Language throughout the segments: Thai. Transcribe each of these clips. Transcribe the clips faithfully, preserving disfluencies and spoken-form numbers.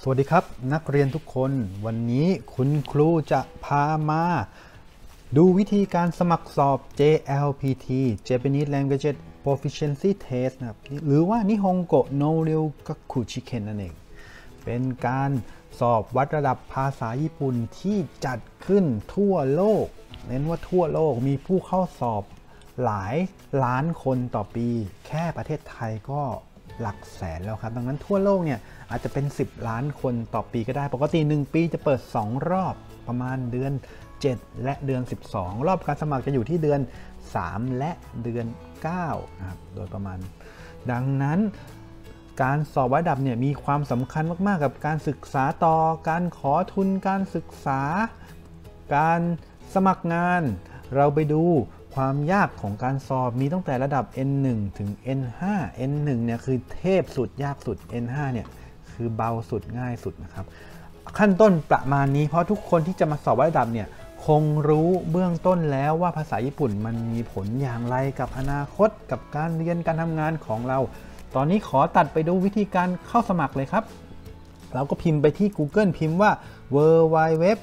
สวัสดีครับนักเรียนทุกคนวันนี้คุณครูจะพามาดูวิธีการสมัครสอบ เจ แอล พี ที Japanese Language Proficiency Test นะครับหรือว่านิฮงโกโนเรียวกัคุชิเคนนั่นเองเป็นการสอบวัดระดับภาษาญี่ปุ่นที่จัดขึ้นทั่วโลกเน้นว่าทั่วโลกมีผู้เข้าสอบหลายล้านคนต่อปีแค่ประเทศไทยก็หลักแสนแล้วครับดังนั้นทั่วโลกเนี่ยอาจจะเป็นสิบล้านคนต่อปีก็ได้ปกติหนึ่งปีจะเปิดสองรอบประมาณเดือนเจ็ดและเดือนสิบสองรอบการสมัครจะอยู่ที่เดือนสามและเดือนเก้านะครับโดยประมาณดังนั้นการสอบวัดระดับเนี่ยมีความสำคัญมากๆกับการศึกษาต่อการขอทุนการศึกษาการสมัครงานเราไปดูความยากของการสอบมีตั้งแต่ระดับ เอ็น หนึ่ง ถึง เอ็น ห้า เอ็น หนึ่ง เนี่ยคือเทพสุดยากสุด เอ็น ห้า เนี่ยคือเบาสุดง่ายสุดนะครับขั้นต้นประมาณนี้เพราะทุกคนที่จะมาสอบวัดระดับเนี่ยคงรู้เบื้องต้นแล้วว่าภาษาญี่ปุ่นมันมีผลอย่างไรกับอนาคตกับการเรียนการทำงานของเราตอนนี้ขอตัดไปดูวิธีการเข้าสมัครเลยครับเราก็พิมพ์ไปที่ Google พิมพ์ว่า ดับเบิลยู ดับเบิลยู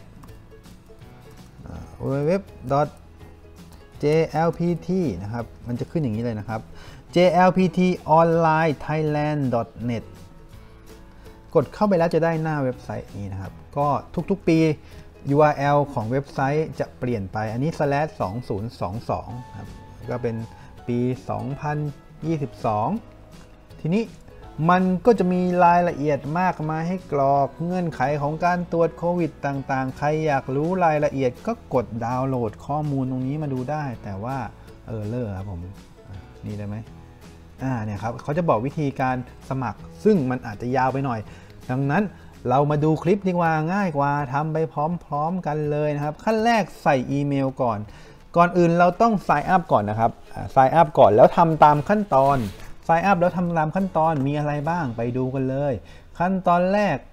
ดับเบิลยู ดับเบิลยู ดับเบิลยู ดอท เจ แอล พี ที นะครับมันจะขึ้นอย่างนี้เลยนะครับ เจ แอล พี ที ออนไลน์ ไทยแลนด์ ดอท เน็ต กดเข้าไปแล้วจะได้หน้าเว็บไซต์นี้นะครับก็ทุกๆปี ยู อาร์ แอล ของเว็บไซต์จะเปลี่ยนไปอันนี้ สแลช สองพันยี่สิบสองครับก็เป็นปี สองพันยี่สิบสอง ทีนี้มันก็จะมีรายละเอียดมากมายให้กรอกเงื่อนไขของการตรวจโควิดต่างๆใครอยากรู้รายละเอียดก็กดดาวน์โหลดข้อมูลตรงนี้มาดูได้แต่ว่าเออเลอร์ครับผมนี่ได้ไหมอ่าเนี่ยครับเขาจะบอกวิธีการสมัครซึ่งมันอาจจะยาวไปหน่อยดังนั้นเรามาดูคลิปดีกว่าง่ายกว่าทำไปพร้อมๆกันเลยนะครับขั้นแรกใส่อีเมลก่อนก่อนอื่นเราต้อง sign up ก่อนนะครับ sign up ก่อนแล้วทำตามขั้นตอนsign up แล้วทำตามขั้นตอนมีอะไรบ้างไปดูกันเลยขั้นตอนแรก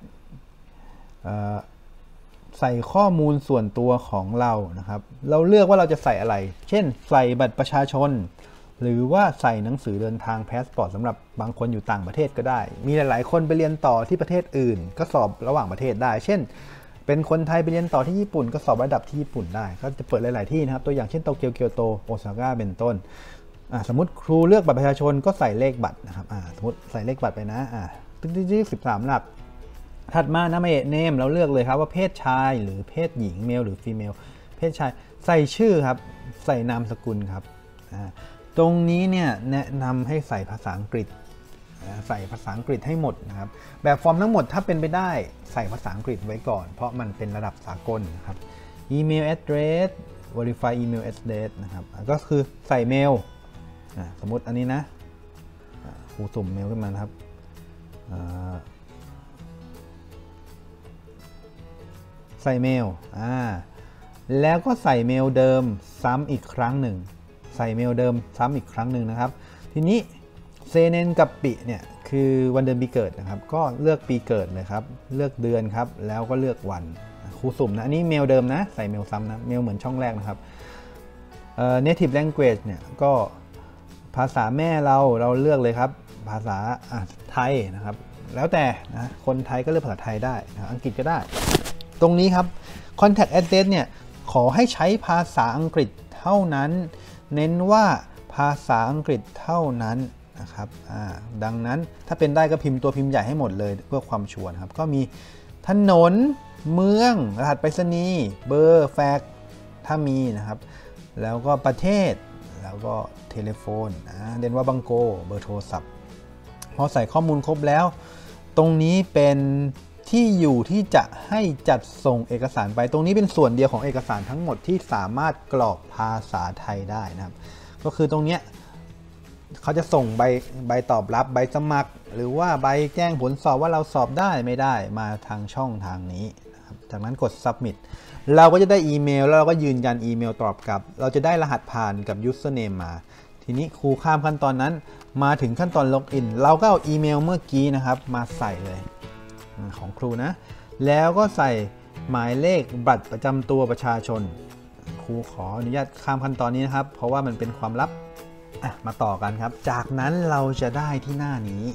ใส่ข้อมูลส่วนตัวของเรานะครับเราเลือกว่าเราจะใส่อะไรเช่นใส่บัตรประชาชนหรือว่าใส่หนังสือเดินทางพาสปอร์ตสำหรับบางคนอยู่ต่างประเทศก็ได้มีหลายๆคนไปเรียนต่อที่ประเทศอื่นก็สอบระหว่างประเทศได้เช่นเป็นคนไทยไปเรียนต่อที่ญี่ปุ่นก็สอบระดับที่ญี่ปุ่นได้ก็จะเปิดหลายๆที่นะครับตัวอย่างเช่นโตเกียวเกียวโตโอซาก้าเป็นต้นสมมติครูเลือกบัตรประชาชนก็ใส่เลขบัตรนะครับสมมติใส่เลขบัตรไปนะตึ๊ดๆสิบสามหลักถัดมานะเมเนมเราเลือกเลยครับว่าเพศชายหรือเพศหญิงเมลหรือฟีเมลเพศชายใส่ชื่อครับใส่นามสกุลครับตรงนี้เนี่ยแนะนำให้ใส่ภาษาอังกฤษใส่ภาษาอังกฤษให้หมดนะครับแบบฟอร์มทั้งหมดถ้าเป็นไปได้ใส่ภาษาอังกฤษไว้ก่อนเพราะมันเป็นระดับสากลนะครับอีเมล address verify email address นะครับก็คือใส่เมลสมมติอันนี้นะครูสุ่มเมลขึ้นมานะครับใส่เมลแล้วก็ใส่เมลเดิมซ้ำอีกครั้งหนึ่งใส่เมลเดิมซ้ำอีกครั้งหนึ่งนะครับทีนี้เซเนนกับปิเนี่ยคือวันเดือนปีเกิดนะครับก็เลือกปีเกิดเลยครับเลือกเดือนครับแล้วก็เลือกวันครูสุ่มนะอันนี้เมลเดิมนะใส่เมลซ้ำนะเมลเหมือนช่องแรกนะครับเอ่อ native language เนี่ยก็ภาษาแม่เราเราเลือกเลยครับภาษาไทยนะครับแล้วแต่นะคนไทยก็เลือกภาษาไทยได้นะอังกฤษก็ได้ตรงนี้ครับ contact address เนี่ยขอให้ใช้ภาษาอังกฤษเท่านั้นเน้นว่าภาษาอังกฤษเท่านั้นนะครับดังนั้นถ้าเป็นได้ก็พิมพ์ตัวพิมพ์ใหญ่ให้หมดเลยเพื่อความชัวร์ครับก็มีถนนเมืองรหัสไปรษณีย์เบอร์แฟกซ์ถ้ามีนะครับแล้วก็ประเทศแล้วก็เทเลโฟนเรียนว่าบังโกเบอร์โทรศัพท์พอใส่ข้อมูลครบแล้วตรงนี้เป็นที่อยู่ที่จะให้จัดส่งเอกสารไปตรงนี้เป็นส่วนเดียวของเอกสารทั้งหมดที่สามารถกรอกภาษาไทยได้นะครับก็คือตรงเนี้ยเขาจะส่งใบใบตอบรับใบสมัครหรือว่าใบแจ้งผลสอบว่าเราสอบได้ไม่ได้มาทางช่องทางนี้นะครับจากนั้นกด submit เราก็จะได้อีเมลแล้วเราก็ยืนยันอีเมลตอบกลับเราจะได้รหัสผ่านกับ username มาทีนี้ครูข้ามขั้นตอนนั้นมาถึงขั้นตอนล็อกอินเราก็เอาอีเมลเมื่อกี้นะครับมาใส่เลยของครูนะแล้วก็ใส่หมายเลขบัตรประจำตัวประชาชนครูขออนุญาตข้ามขั้นตอนนี้นะครับเพราะว่ามันเป็นความลับมาต่อกันครับจากนั้นเราจะได้ที่หน้านี้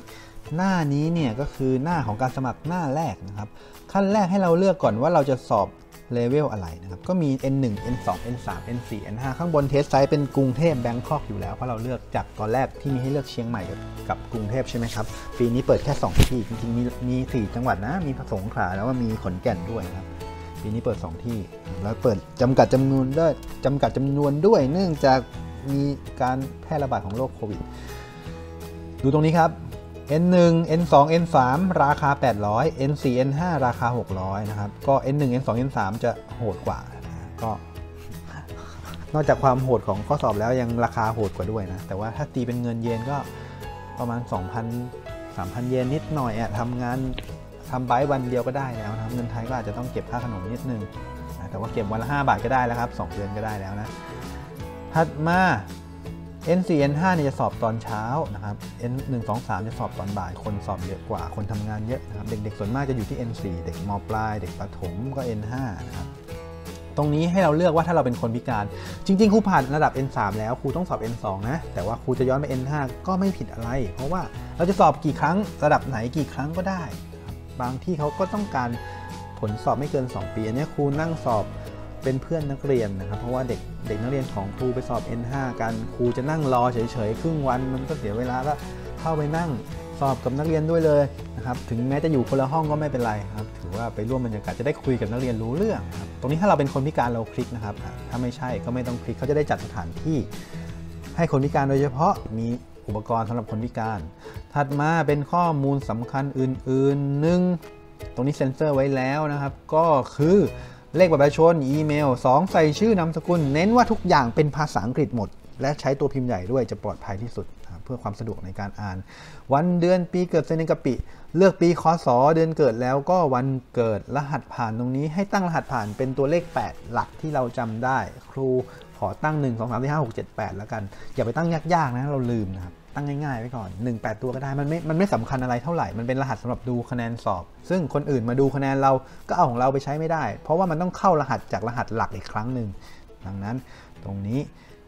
หน้านี้เนี่ยก็คือหน้าของการสมัครหน้าแรกนะครับขั้นแรกให้เราเลือกก่อนว่าเราจะสอบเลเวลอะไรนะครับก็มี เอ็น หนึ่ง เอ็น สอง เอ็น สาม เอ็น สี่ เอ็น ห้า ข้างบนเทสไซต์เป็นกรุงเทพแบงคอกอยู่แล้วเพราะเราเลือกจากตอนแรกที่มีให้เลือกเชียงใหม่กับกรุงเทพใช่ไหมครับปีนี้เปิดแค่สองที่จริงๆมีมีสี่จังหวัดนะมีสงขลาแล้วก็มีขอนแก่นด้วยนะครับปีนี้เปิดสองที่แล้วเปิดจำกัดจำนวนด้วยจำกัดจำนวนด้วยเนื่องจากมีการแพร่ระบาดของโรคโควิดดูตรงนี้ครับ เอ็น หนึ่ง เอ็น สอง เอ็น สาม ราคาแปดร้อย เอ็น สี่ เอ็น ห้า ราคาหกร้อยนะครับก็ เอ็น หนึ่ง เอ็น สอง เอ็น สาม จะโหดกว่าก็นอกจากความโหดของข้อสอบแล้วยังราคาโหดกว่าด้วยนะแต่ว่าถ้าตีเป็นเงินเยนก็ประมาณ สองพัน สามพัน เยนนิดหน่อยอ่ะทำงานทำไบต์วันเดียวก็ได้แล้วนะเงินไทยก็อาจจะต้องเก็บค่าขนมนิดนึงนะแต่ว่าเก็บวันละห้าบาทก็ได้แล้วครับสองเดือนก็ได้แล้วนะถัดมา เอ็น สี่ เอ็น ห้า เนี่ยจะสอบตอนเช้านะครับ เอ็น หนึ่ง สอง สาม จะสอบตอนบ่ายคนสอบเยอะกว่าคนทำงานเยอะนะครับเด็กๆส่วนมากจะอยู่ที่ เอ็น สี่ เด็กม.ปลายเด็กประถมก็ เอ็น ห้า นะครับตรงนี้ให้เราเลือกว่าถ้าเราเป็นคนพิการจริงๆครูผ่านระดับ เอ็น สาม แล้วครูต้องสอบ เอ็น สอง นะแต่ว่าครูจะย้อนไป เอ็น ห้า ก็ไม่ผิดอะไรเพราะว่าเราจะสอบกี่ครั้งระดับไหนกี่ครั้งก็ได้บางที่เขาก็ต้องการผลสอบไม่เกินสองปีอันนี้ครูนั่งสอบเป็นเพื่อนนักเรียนนะครับเพราะว่าเด็กเด็กนักเรียนของครูไปสอบ เอ็น ห้า กันครูจะนั่งรอเฉยๆครึ่งวันมันก็เสียเวลาก็เข้าไปนั่งสอบกับนักเรียนด้วยเลยนะครับถึงแม้จะอยู่คนละห้องก็ไม่เป็นไรครับถือว่าไปร่วมบรรยากาศจะได้คุยกับนักเรียนรู้เรื่องครับตรงนี้ถ้าเราเป็นคนพิการเราคลิกนะครับถ้าไม่ใช่ก็ไม่ต้องคลิกเขาจะได้จัดสถานที่ให้คนพิการโดยเฉพาะมีอุปกรณ์สำหรับคนพิการถัดมาเป็นข้อมูลสำคัญอื่นๆหนึ่งตรงนี้เซ็นเซอร์ไว้แล้วนะครับก็คือเลขบัตรประชาชนอีเมลสองใส่ชื่อนามสกุลเน้นว่าทุกอย่างเป็นภาษาอังกฤษหมดและใช้ตัวพิมพ์ใหญ่ด้วยจะปลอดภัยที่สุดเพื่อความสะดวกในการอ่านวันเดือนปีเกิดเซนกะปิเลือกปีคศเดือนเกิดแล้วก็วันเกิดรหัสผ่านตรงนี้ให้ตั้งรหัสผ่านเป็นตัวเลขแปดหลักที่เราจำได้ครูขอตั้งหนึ่ง สอง สาม สี่ ห้า หก เจ็ด แปดแล้วกันอย่าไปตั้งยากๆนะเราลืมนะครับตั้งง่ายๆไว้ก่อนหนึ่ง แปดตัวก็ได้มันไม่มันไม่สำคัญอะไรเท่าไหร่มันเป็นรหัสสำหรับดูคะแนนสอบซึ่งคนอื่นมาดูคะแนนเราก็เอาของเราไปใช้ไม่ได้เพราะว่ามันต้องเข้ารหัสจากรหัสหลักอีกครั้งหนึ่งดังนั้นตรงนี้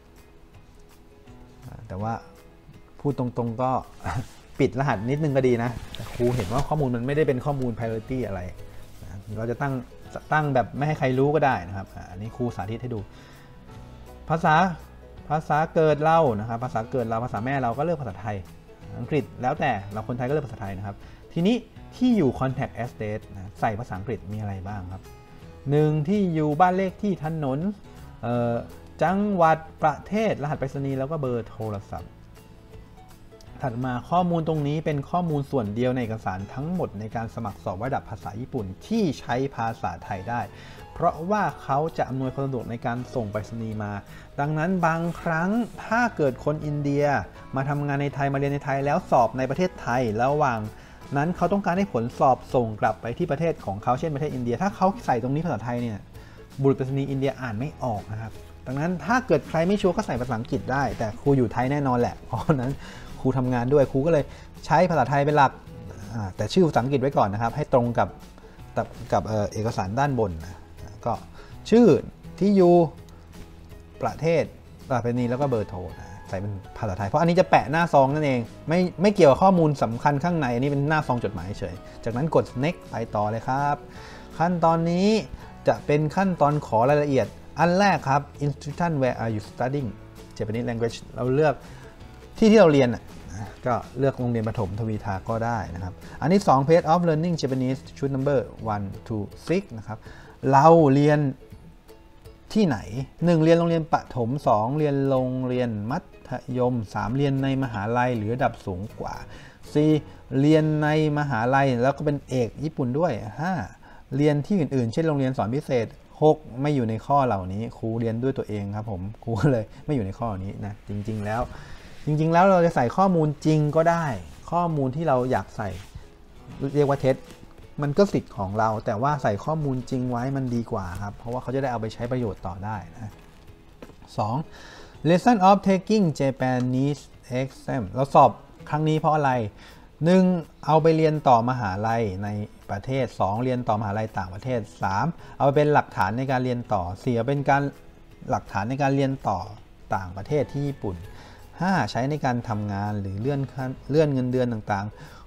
แต่ว่าพูดตรงๆก็ปิดรหัสนิดนึงก็ดีนะแต่ครูเห็นว่าข้อมูลมันไม่ได้เป็นข้อมูล priority อะไรเราจะตั้งตั้งแบบไม่ให้ใครรู้ก็ได้นะครับอันนี้ครูสาธิตให้ดูภาษาภาษาเกิดเรานะครับภาษาเกิดเราภาษาแม่เราก็เลือกภาษาไทยอังกฤษแล้วแต่เราคนไทยก็เลือกภาษาไทยนะครับทีนี้ที่อยู่ contact address นะใส่ภาษาอังกฤษมีอะไรบ้างครับหนึ่งที่อยู่บ้านเลขที่ถนนจังหวัดประเทศรหัสไปรษณีย์แล้วก็เบอร์โทรศัพท์ถัดมาข้อมูลตรงนี้เป็นข้อมูลส่วนเดียวในเอกสารทั้งหมดในการสมัครสอบระดับภาษาญี่ปุ่นที่ใช้ภาษาไทยได้เพราะว่าเขาจะอำนวยความสะดวกในการส่งไปรษณีย์มาดังนั้นบางครั้งถ้าเกิดคนอินเดียมาทำงานในไทยมาเรียนในไทยแล้วสอบในประเทศไทยระหว่างนั้นเขาต้องการให้ผลสอบส่งกลับไปที่ประเทศของเขาเช่นประเทศอินเดียถ้าเขาใส่ตรงนี้ภาษาไทยเนี่ยบุรุษไปรษณีย์อินเดียอ่านไม่ออกนะครับดังนั้นถ้าเกิดใครไม่ชัวร์ก็ใส่ภาษาอังกฤษได้แต่ครูอยู่ไทยแน่นอนแหละเพราะนั้นครูทำงานด้วยครูก็เลยใช้ภาษาไทยเป็นหลักแต่ชื่อภาษาอังกฤษไว้ก่อนนะครับให้ตรงกับกับเอกสารด้านบนนะก็ชื่อที่อยู่ประเทศประเพณีแล้วก็เบอร์โทรใส่เป็นภาษาไทยเพราะอันนี้จะแปะหน้าซองนั่นเองไม่ไม่เกี่ยวกับข้อมูลสำคัญข้างในอันนี้เป็นหน้าซองจดหมายเฉยจากนั้นกด next ไปต่อเลยครับขั้นตอนนี้จะเป็นขั้นตอนขอรายละเอียดอันแรกครับ institution where are you studying Japanese language เราเลือกที่ที่เราเรียนก็เลือกโรงเรียนประถมทวีทาก็ได้นะครับอันที่สอง page of learning Japanese ชุด number one to six นะครับเราเรียนที่ไหนหนึ่งเรียนโรงเรียนประถมสองเรียนโรงเรียนมัธยมสามเรียนในมหาลัยหรือระดับสูงกว่าสี่เรียนในมหาลัยแล้วก็เป็นเอกญี่ปุ่นด้วยห้าเรียนที่อื่นๆเช่นโรงเรียนสอนพิเศษหกไม่อยู่ในข้อเหล่านี้ครูเรียนด้วยตัวเองครับผมครูเลยไม่อยู่ในข้อนี้นะจริงๆแล้วจริงๆแล้วเราจะใส่ข้อมูลจริงก็ได้ข้อมูลที่เราอยากใส่เรียกว่าเท็จมันก็สิทธิ์ของเราแต่ว่าใส่ข้อมูลจริงไว้มันดีกว่าครับเพราะว่าเขาจะได้เอาไปใช้ประโยชน์ต่อได้นะสอง lesson of taking Japanese exam เราสอบครั้งนี้เพราะอะไรหนึ่งเอาไปเรียนต่อมหาลัยในประเทศสองเรียนต่อมหาลัยต่างประเทศสามเอาไปเป็นหลักฐานในการเรียนต่อสี่เป็นการหลักฐานในการเรียนต่อต่างประเทศที่ญี่ปุ่นห้าใช้ในการทำงานหรือเลื่อนเลื่อนเงินเดือนต่างๆ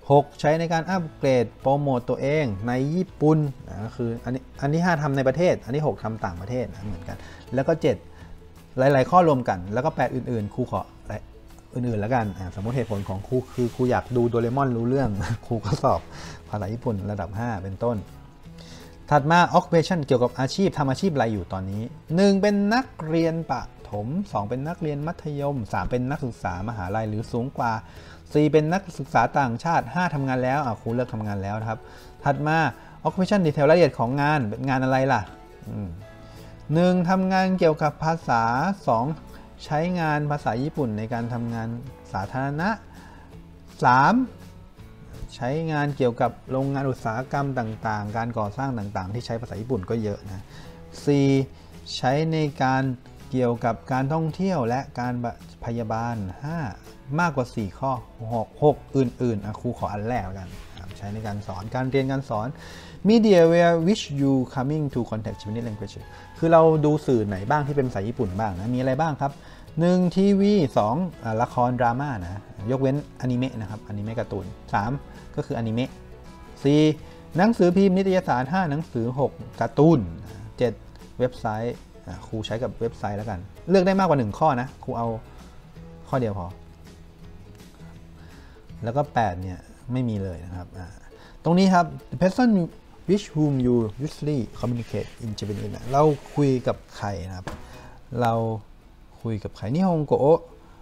หกใช้ในการอัปเกรดโปรโมตตัวเองในญี่ปุ่นนะก็คืออันนี้อันที่ห้าทำในประเทศอันที่หกทำต่างประเทศนะเหมือนกันแล้วก็เจ็ดหลายๆข้อรวมกันแล้วก็แปดอื่นๆครูขออื่นๆแล้วกันสมมติเหตุผลของครูคือครูอยากดูโดเรมอนรู้เรื่องครูก็สอบภาษาญี่ปุ่นระดับห้าเป็นต้นถัดมา occupation เกี่ยวกับอาชีพทำอาชีพอะไรอยู่ตอนนี้หนึ่งเป็นนักเรียนประถมสองเป็นนักเรียนมัธยมสามเป็นนักศึกษามหาลัยหรือสูงกว่าสี่เป็นนักศึกษาต่างชาติห้าทำงานแล้วครูเลิกทำงานแล้วครับถัดมา occupation detail รายละเอียดของงานเป็นงานอะไรล่ะหนึ่งทำงานเกี่ยวกับภาษาสองใช้งานภาษาญี่ปุ่นในการทำงานสาธารณะสามใช้งานเกี่ยวกับโรงงานอุตสาหกรรมต่างๆการก่อสร้างต่างๆที่ใช้ภาษาญี่ปุ่นก็เยอะนะสี่ใช้ในการเกี่ยวกับการท่องเที่ยวและการพยาบาลห้ามากกว่าสี่ข้อหก หกอื่นๆครูขออันแรกแล้วกันใช้ในการสอนการเรียนการสอน media where which you coming to contact Japanese language คือเราดูสื่อไหนบ้างที่เป็นภาษาญี่ปุ่นบ้างนะมีอะไรบ้างครับหนึ่งทีวีสองละครดราม่านะยกเว้นอนิเมะนะครับอนิเมะการ์ตูนสามก็คืออนิเมะสี่หนังสือพิมพ์นิตยสารห้าหนังสือหกการ์ตูนเจ็ดเว็บไซต์ครูใช้กับเว็บไซต์แล้วกันเลือกได้มากกว่าหนึ่งข้อนะครูเอาข้อเดียวพอแล้วก็แปดเนี่ยไม่มีเลยนะครับตรงนี้ครับ the person with whom you usually communicate in Japanese เราคุยกับใครนะครับเราคุยกับใครนิฮงโกะ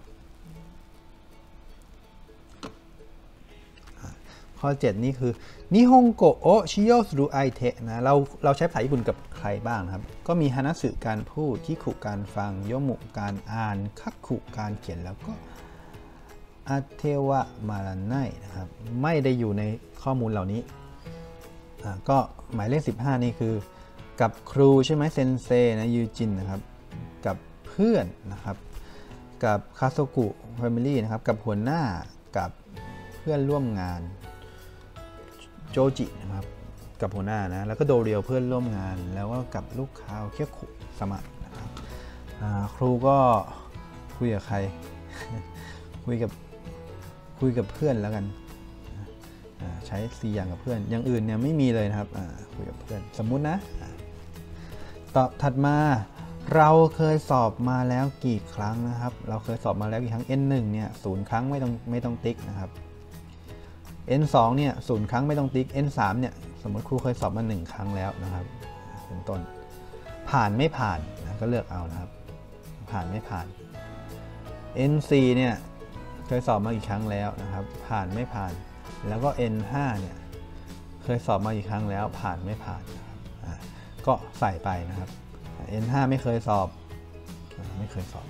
ข้อเจ็ดนี่คือนิฮงโกะชิโยสุรุไอเทะนะเราเราใช้ภาษาญี่ปุ่นกับใครบ้างครับก็มีฮานาสึการพูดคิคุการฟังโยมุการอ่านคักคุการเขียนแล้วก็อาเทวะมารันไนนะครับไม่ได้อยู่ในข้อมูลเหล่านี้ก็หมายเลขสิบห้านี่คือกับครูใช่ไหมเซนเซนะยูจินนะครับกับเพื่อนนะครับกับคาโซกุแฟมิลี่นะครับกับหัวหน้ากับเพื่อนร่วมงานโจจินะครับกับหัวหน้านะแล้วก็โดเรียวเพื่อนร่วมงานแล้วก็กับลูกค้าเคียคุสมัครนะครับครูก็คุยกับใคร คุยกับคุยกับเพื่อนแล้วกันใช้สี่อย่างกับเพื่อนอย่างอื่นเนี่ยไม่มีเลยนะครับคุยกับเพื่อนสมมุตินะต่อถัดมาเราเคยสอบมาแล้วกี่ครั้งนะครับเราเคยสอบมาแล้วกี่ครั้ง เอ็น หนึ่ง เนี่ยศูนย์ครั้งไม่ต้องไม่ต้องติ๊กนะครับ เอ็น สอง เนี่ยศูนย์ครั้งไม่ต้องติ๊ก เอ็น สาม เนี่ยสมมติครูเคยสอบมาหนึ่งครั้งแล้วนะครับเป็นต้นผ่านไม่ผ่านนะก็เลือกเอานะครับผ่านไม่ผ่าน เอ็น สี่ เนี่ยเคยสอบมากี่ครั้งแล้วนะครับผ่านไม่ผ่านแล้วก็ เอ็น ห้า เนี่ยเคยสอบมากี่ครั้งแล้วผ่านไม่ผ่านนะครับก็ใส่ไปนะครับ เอ็น ห้า ไม่เคยสอบไม่เคยสอบ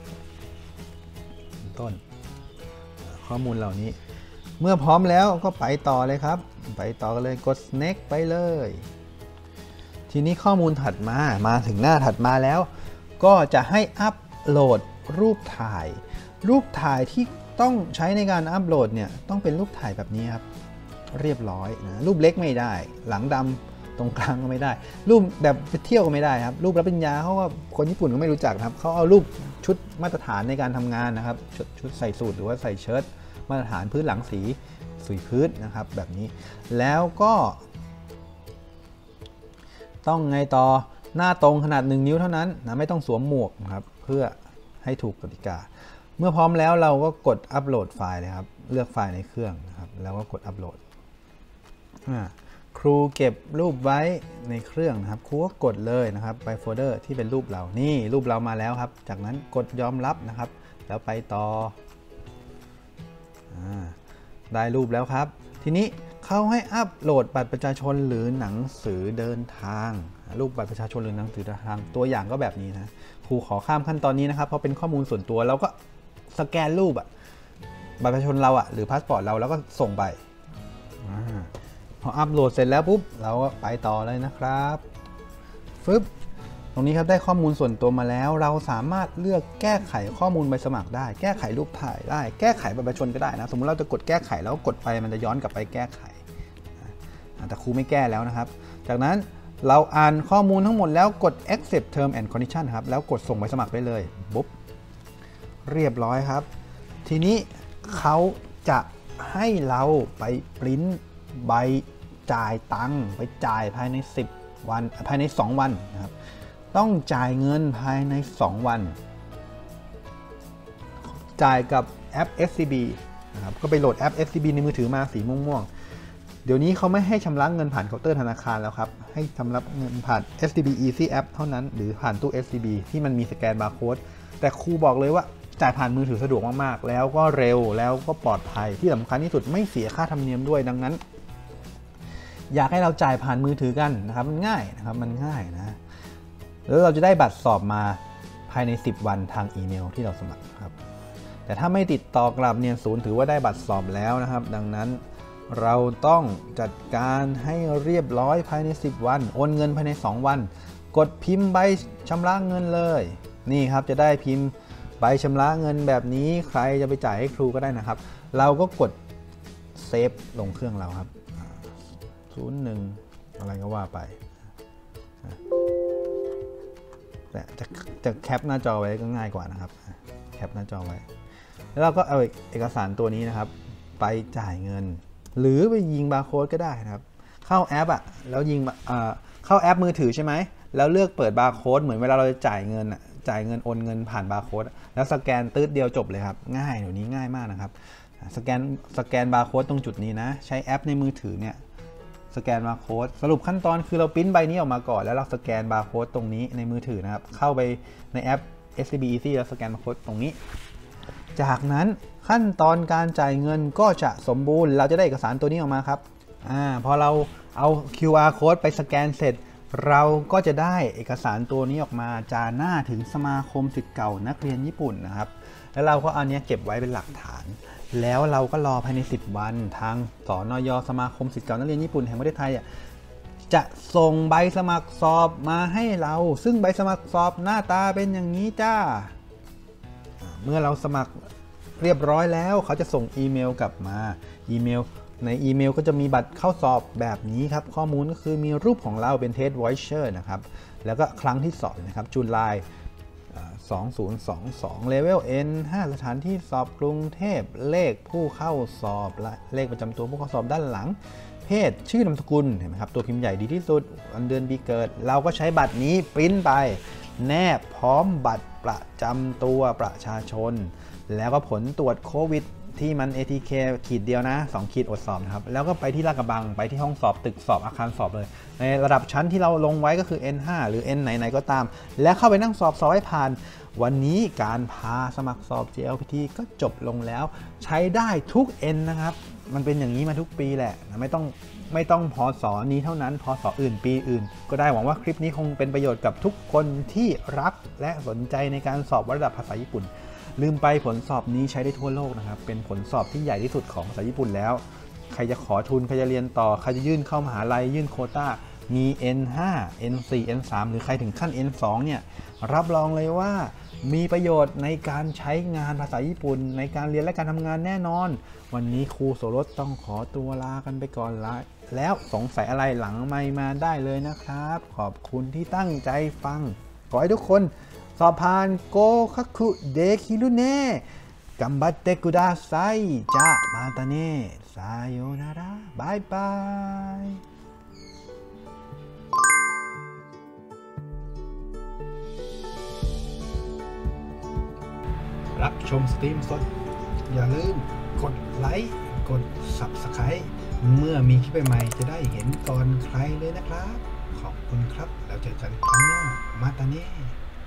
ต้นข้อมูลเหล่านี้เมื่อพร้อมแล้วก็ไปต่อเลยครับไปต่อกันเลยกด next ไปเลยทีนี้ข้อมูลถัดมามาถึงหน้าถัดมาแล้วก็จะให้อัปโหลดรูปถ่ายรูปถ่ายที่ต้องใช้ในการอัปโหลดเนี่ยต้องเป็นรูปถ่ายแบบนี้ครับเรียบร้อยนะรูปเล็กไม่ได้หลังดำตรงกลางก็ไม่ได้รูปแบบไปเที่ยวก็ไม่ได้ครับรูปรับปริญญาเขาว่าคนญี่ปุ่นก็ไม่รู้จักครับเขาเอารูปชุดมาตรฐานในการทำงานนะครับชุดชุดใส่สูทหรือว่าใส่เชิ้ตมาตรฐานพื้นหลังสีสีพื้นนะครับแบบนี้แล้วก็ต้องไงต่อหน้าตรงขนาดหนึ่งนิ้วเท่านั้นนะไม่ต้องสวมหมวกนะครับเพื่อให้ถูกกติกาเมื่อพร้อมแล้วเราก็กดอัปโหลดไฟล์เลยครับเลือกไฟล์ในเครื่องนะครับแล้วก็กดอัปโหลดครูเก็บรูปไว้ในเครื่องนะครับครูก็กดเลยนะครับไปโฟลเดอร์ที่เป็นรูปเรานี่รูปเรามาแล้วครับจากนั้นกดยอมรับนะครับแล้วไปต่อได้รูปแล้วครับทีนี้เขาให้อัปโหลดบัตรประชาชนหรือหนังสือเดินทางรูปบัตรประชาชนหรือหนังสือเดินทางตัวอย่างก็แบบนี้นะครูขอข้ามขั้นตอนนี้นะครับเพราะเป็นข้อมูลส่วนตัวเราก็สแกนรูปอะบัตรประชาชนเราอะหรือพาสปอร์ตเราแล้วก็ส่งไปพออัปโหลดเสร็จแล้วปุ๊บเราก็ไปต่อเลยนะครับฟึบตรงนี้ครับได้ข้อมูลส่วนตัวมาแล้วเราสามารถเลือกแก้ไขข้อมูลใบสมัครได้แก้ไขรูปถ่ายได้แก้ไขบัตรประชาชนก็ได้นะสมมติเราจะกดแก้ไขแล้วกดไปมันจะย้อนกลับไปแก้ไขแต่ครูไม่แก้แล้วนะครับจากนั้นเราอ่านข้อมูลทั้งหมดแล้วกด accept term and condition ครับแล้วกดส่งใบสมัครได้เลยปุ๊บเรียบร้อยครับทีนี้เขาจะให้เราไปปริ้นใบจ่ายตังค์ไปจ่ายภายในสิบวันภายในสองวันนะครับต้องจ่ายเงินภายในสองวันจ่ายกับแอป เอส ซี บี นะครับก็ไปโหลดแอป เอส ซี บี ในมือถือมาสีม่วงๆเดี๋ยวนี้เขาไม่ให้ชำระเงินผ่านเคาน์เตอร์ธนาคารแล้วครับให้ชำระเงินผ่าน เอส ซี บี Easy App เท่านั้นหรือผ่านตู้ เอส ซี บี ที่มันมีสแกนบาร์โค้ดแต่ครูบอกเลยว่าจ่ายผ่านมือถือสะดวกมากๆแล้วก็เร็วแล้วก็ปลอดภัยที่สำคัญที่สุดไม่เสียค่าธรรมเนียมด้วยดังนั้นอยากให้เราจ่ายผ่านมือถือกันนะครับมันง่ายนะครับมันง่ายนะแล้วเราจะได้บัตรสอบมาภายในสิบวันทางอีเมลที่เราสมัครครับแต่ถ้าไม่ติดต่อกลับเนี่ยศูนย์ถือว่าได้บัตรสอบแล้วนะครับดังนั้นเราต้องจัดการให้เรียบร้อยภายในสิบวันโอนเงินภายในสองวันกดพิมพ์ใบชำระเงินเลยนี่ครับจะได้พิมพ์ใบชำระเงินแบบนี้ใครจะไปจ่ายให้ครูก็ได้นะครับเราก็กดเซฟลงเครื่องเราครับศูนย์หนึ่งอะไรก็ว่าไปแต่จะจะแคปหน้าจอไว้ก็ง่ายกว่านะครับแคปหน้าจอไว้แล้วเราก็เอาเอกสารตัวนี้นะครับไปจ่ายเงินหรือไปยิงบาร์โค้ดก็ได้นะครับเข้าแอปอ่ะแล้วยิงเข้าแอปมือถือใช่ไหมแล้วเลือกเปิดบาร์โค้ดเหมือนเวลาเราจะจ่ายเงินอ่ะจ่ายเงินโอนเงินผ่านบาร์โค้ดแล้วสแกนตืดเดียวจบเลยครับง่ายเดี๋ยวนี้ง่ายมากนะครับสแกนสแกนบาร์โค้ดตรงจุดนี้นะใช้แอปในมือถือเนี่ยสแกนบาร์โค้ดสรุปขั้นตอนคือเราปริ้นใบนี้ออกมาก่อนแล้วเราสแกนบาร์โค้ดตรงนี้ในมือถือนะครับเข้าไปในแอป เอส ซี บี Easy แล้วสแกนบาร์โค้ดตรงนี้จากนั้นขั้นตอนการจ่ายเงินก็จะสมบูรณ์เราจะได้เอกสารตัวนี้ออกมาครับอ่าพอเราเอา คิว อาร์ code ไปสแกนเสร็จเราก็จะได้เอกสารตัวนี้ออกมาจาหน้าถึงสมาคมศิษย์เก่านักเรียนญี่ปุ่นนะครับแล้วเราก็เอาเนี้ยเก็บไว้เป็นหลักฐานแล้วเราก็รอภายในสิบวันทางสนย.สมาคมศิษย์เก่านักเรียนญี่ปุ่นแห่งประเทศไทยจะส่งใบสมัครสอบมาให้เราซึ่งใบสมัครสอบหน้าตาเป็นอย่างนี้จ้าเมื่อเราสมัครเรียบร้อยแล้วเขาจะส่งอีเมลกลับมาอีเมลในอีเมลก็จะมีบัตรเข้าสอบแบบนี้ครับข้อมูลก็คือมีรูปของเราเป็นเทสไวเชอร์นะครับแล้วก็ครั้งที่สอบนะครับจุลายสองพันยี่สิบสองเลเวล เอ็น ห้าสถานที่สอบกรุงเทพเลขผู้เข้าสอบและเลขประจำตัวผู้เข้าสอบด้านหลังเพศชื่อนามสกุลเห็นไหมครับตัวพิมพ์ใหญ่ดีที่สุดวันเดือนปีเกิดเราก็ใช้บัตรนี้ปริ้นไปแนบพร้อมบัตรประจำตัวประชาชนแล้วก็ผลตรวจโควิดที่มัน เอ ที เค ขีดเดียวนะสองขีดอดสอบนะครับแล้วก็ไปที่ลาดกระบังไปที่ห้องสอบตึกสอบอาคารสอบเลยในระดับชั้นที่เราลงไว้ก็คือ เอ็น ห้า หรือ N ไหนๆก็ตามและเข้าไปนั่งสอบสอบให้ผ่านวันนี้การพาสมัครสอบ จี แอล พี ที ก็จบลงแล้วใช้ได้ทุก N นะครับมันเป็นอย่างนี้มาทุกปีแหละไม่ต้องไม่ต้องพศนี้เท่านั้นพศอื่นปีอื่นก็ได้หวังว่าคลิปนี้คงเป็นประโยชน์กับทุกคนที่รักและสนใจในการสอบระดับภาษาญี่ปุ่นลืมไปผลสอบนี้ใช้ได้ทั่วโลกนะครับเป็นผลสอบที่ใหญ่ที่สุดของภาษาญี่ปุ่นแล้วใครจะขอทุนใครจะเรียนต่อใครจะยื่นเข้ามหาลัยยื่นโควต้ามี เอ็น ห้า เอ็น สี่ เอ็น สาม หรือใครถึงขั้น เอ็น สอง เนี่ยรับรองเลยว่ามีประโยชน์ในการใช้งานภาษาญี่ปุ่นในการเรียนและการทำงานแน่นอนวันนี้ครูโสรสต้องขอตัวลากันไปก่อนละแล้วสงสัยอะไรหลังไมค์มาได้เลยนะครับขอบคุณที่ตั้งใจฟังขอให้ทุกคนสอบผ่านโกคักคุเดคิรุเน่กัมบัตเตกุดาไซจ้ามาตาเน่ซาโยนาระบายบายรับชมสตรีมสดอย่าลืมกดไลค์กด ซับสไครบ์ เมื่อมีคลิปใหม่ๆจะได้เห็นก่อนใครเลยนะครับขอบคุณครับแล้วเจอกันครั้งหน้ามาตาเน่